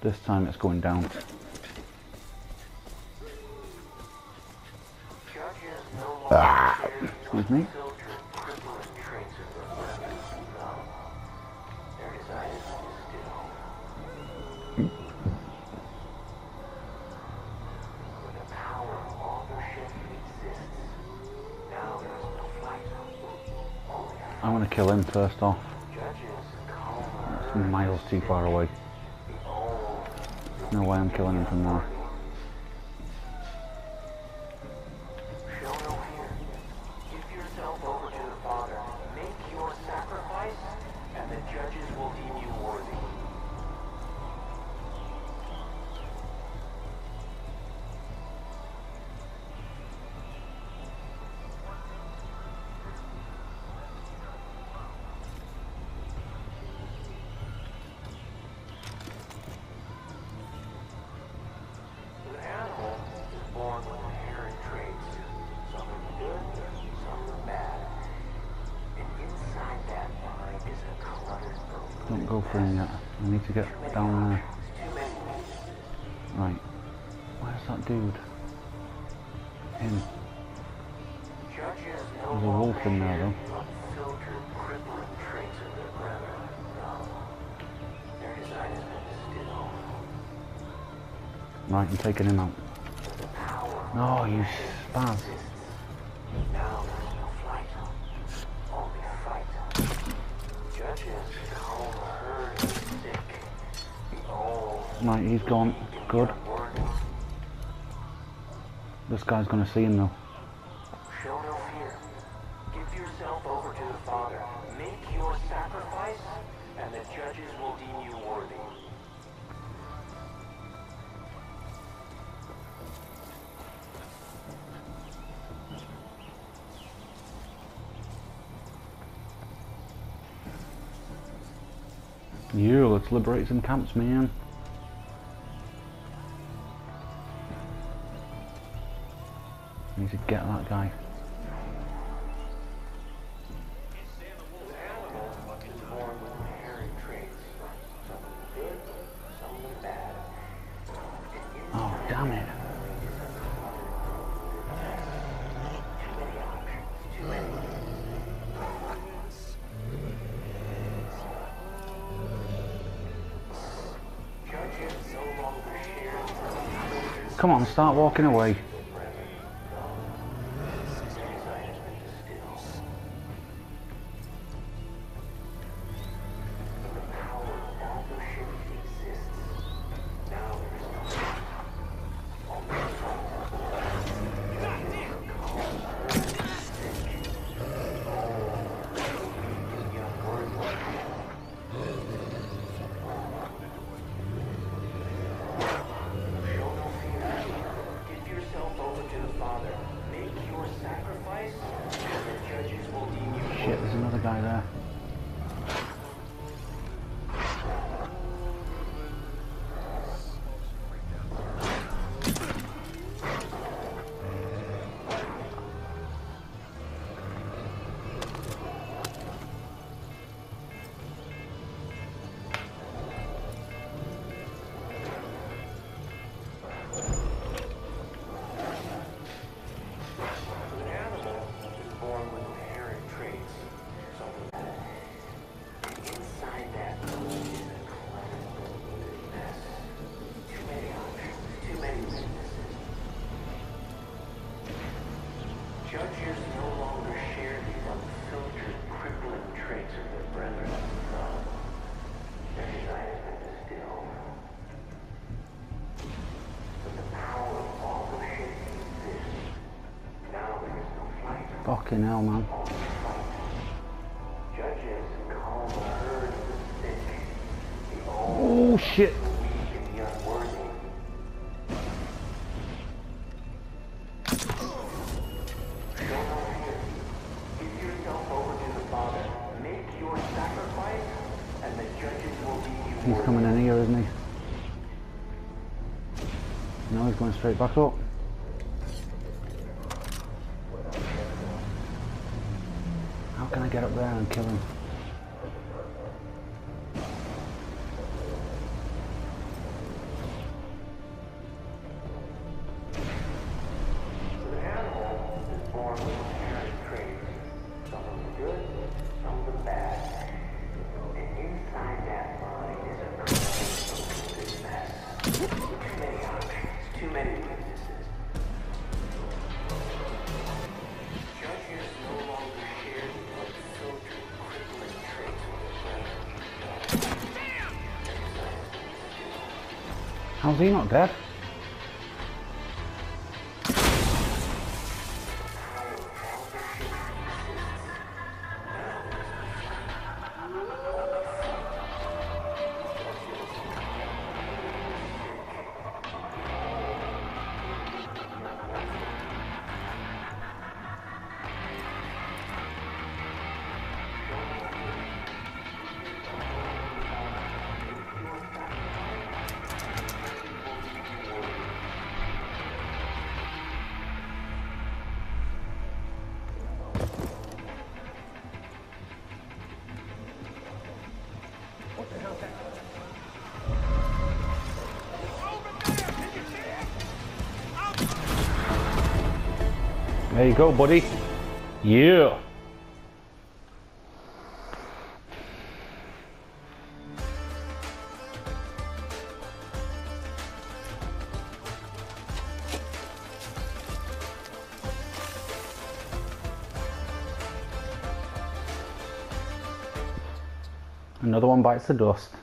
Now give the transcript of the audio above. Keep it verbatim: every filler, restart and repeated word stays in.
This time it's going down. Ah, excuse me. I want to kill him first off. That's miles too far away. No way I'm killing him from there. Don't go for him yet. I need to get down there. Right. Where's that dude? Him. There's a wolf in there though. Right, I'm taking him out. No, you spaz. Right, he's gone. Good. This guy's gonna see him though. Show no fear. Give yourself over to the Father. Make your sacrifice, and the judges will deem you worthy. You, let's liberate some camps, man. Need to get that guy. Oh, damn it. Come on, start walking away. Shit, there's another guy there. Judges no longer share the unfiltered, crippling traits of their brethren. Their desire has been distilled. But the power of all the shit exists. Now there is no fight. Fucking hell, man. Judges call the herd of the sick, the old, Oh, shit. the weak, and the unworthy. He's coming in here, isn't he? No, he's going straight back up. How can I get up there and kill him? How's he not dead? There you go, buddy. Yeah. Another one bites the dust.